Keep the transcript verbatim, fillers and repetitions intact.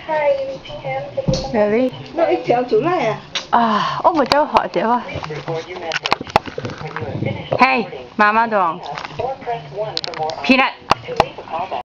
Really? Nó ít chéo chú này à? À,我唔知學者啊。Hey, Mama Dong. Peanut.